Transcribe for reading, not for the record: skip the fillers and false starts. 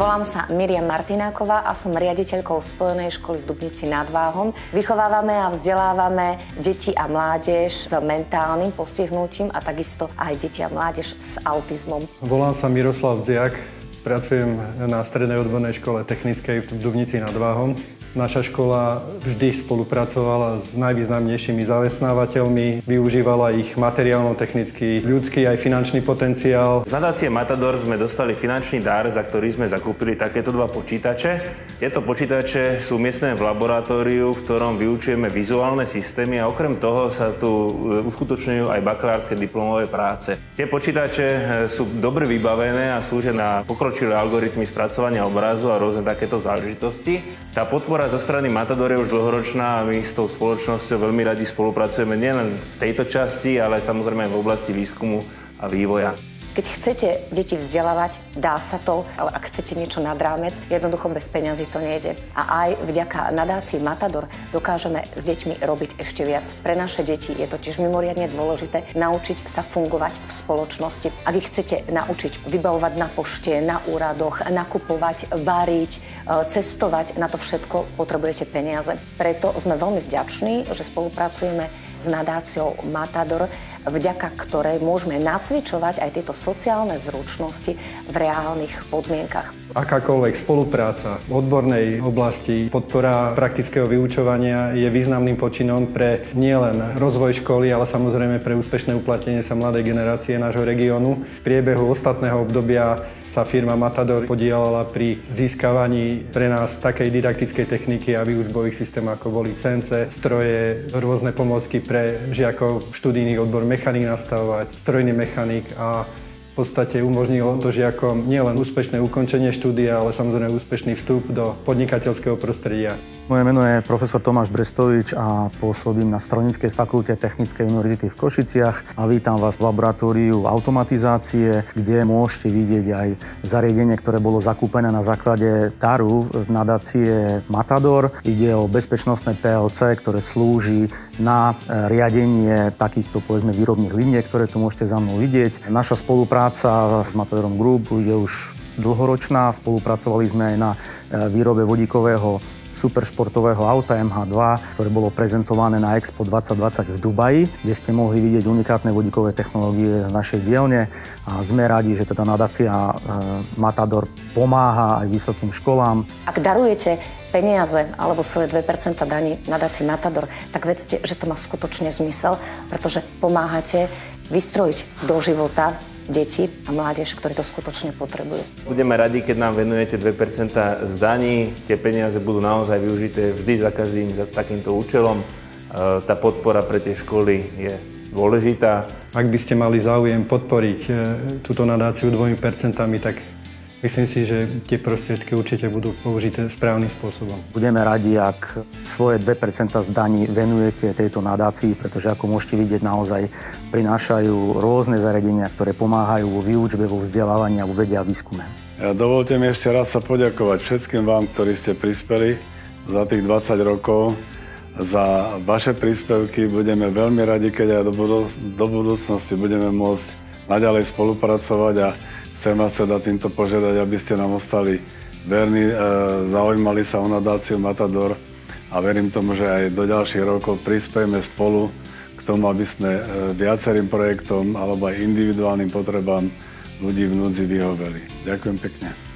Volám sa Miriam Martináková a som riaditeľkou Spojenej školy v Dubnici nad Váhom. Vychovávame a vzdelávame deti a mládež s mentálnym postihnutím a takisto aj deti a mládež s autizmom. Volám sa Miroslav Dziak, pracujem na Strednej odbornej škole technickej v Dubnici nad Váhom. Naša škola vždy spolupracovala s najvýznamnejšími zamestnávateľmi, využívala ich materiálno-technický, ľudský aj finančný potenciál. Z nadácie Matador sme dostali finančný dar, za ktorý sme zakúpili takéto dva počítače. Tieto počítače sú umiestnené v laboratóriu, v ktorom vyučujeme vizuálne systémy a okrem toho sa tu uskutočňujú aj bakalárske diplomové práce. Tie počítače sú dobre vybavené a slúžia na pokročilé algoritmy spracovania obrazu a rôzne takéto záležitosti. Tá podpora zo strany Matador je už dlhoročná a my s tou spoločnosťou veľmi radi spolupracujeme nielen v tejto časti, ale samozrejme aj v oblasti výskumu a vývoja. Keď chcete deti vzdelávať, dá sa to, ale ak chcete niečo nad rámec, jednoducho bez peňazí to nejde. A aj vďaka nadácii Matador dokážeme s deťmi robiť ešte viac. Pre naše deti je totiž mimoriadne dôležité naučiť sa fungovať v spoločnosti. Ak ich chcete naučiť vybavovať na pošte, na úradoch, nakupovať, variť, cestovať, na to všetko potrebujete peniaze. Preto sme veľmi vďační, že spolupracujeme s nadáciou Matador, vďaka ktorej môžeme nacvičovať aj tieto sociálne zručnosti v reálnych podmienkach. Akákoľvek spolupráca v odbornej oblasti, podpora praktického vyučovania je významným počinom pre nielen rozvoj školy, ale samozrejme pre úspešné uplatnenie sa mladej generácie nášho regiónu. V priebehu ostatného obdobia sa firma Matador podieľala pri získavaní pre nás takej didaktickej techniky a výučbových systémov, ako boli CNC, stroje, rôzne pomôcky pre žiakov, študijný odbor mechanik nastavovať, strojný mechanik a v podstate umožnilo to žiakom nielen úspešné ukončenie štúdia, ale samozrejme úspešný vstup do podnikateľského prostredia. Moje meno je profesor Tomáš Brestovič a pôsobím na Strojníckej fakulte Technickej univerzity v Košiciach a vítam vás v laboratóriu automatizácie, kde môžete vidieť aj zariadenie, ktoré bolo zakúpené na základe daru z nadácie Matador. Ide o bezpečnostné PLC, ktoré slúži na riadenie takýchto povedzme výrobných liniek, ktoré tu môžete za mnou vidieť. Naša spolupráca s Matadorom Group je už dlhoročná. Spolupracovali sme aj na výrobe vodíkového superšportového auta MH2, ktoré bolo prezentované na Expo 2020 v Dubaji, kde ste mohli vidieť unikátne vodíkové technológie z našej dielne. A sme radi, že teda nadácia Matador pomáha aj vysokým školám. Ak darujete peniaze alebo svoje 2% daní nadácii Matador, tak vedzte, že to má skutočne zmysel, pretože pomáhate vystrojiť do života deti a mládež, ktorí to skutočne potrebujú. Budeme radi, keď nám venujete 2% z daní. Tie peniaze budú naozaj využité vždy za každým za takýmto účelom. Tá podpora pre tie školy je dôležitá. Ak by ste mali záujem podporiť túto nadáciu 2%, tak myslím si, že tie prostriedky určite budú použité správnym spôsobom. Budeme radi, ak svoje 2% z daní venujete tejto nadácii, pretože ako môžete vidieť, naozaj prinášajú rôzne zariadenia, ktoré pomáhajú vo výučbe, vo vzdelávaní a vo vede a výskume. Dovolte mi ešte raz sa poďakovať všetkým vám, ktorí ste prispeli za tých 20 rokov. Za vaše príspevky budeme veľmi radi, keď aj do budúcnosti budeme môcť naďalej spolupracovať a chcem vás teda týmto požiadať, aby ste nám ostali verní, zaujímali sa o nadáciu Matador a verím tomu, že aj do ďalších rokov prispejeme spolu k tomu, aby sme viacerým projektom alebo aj individuálnym potrebám ľudí v núdzi vyhoveli. Ďakujem pekne.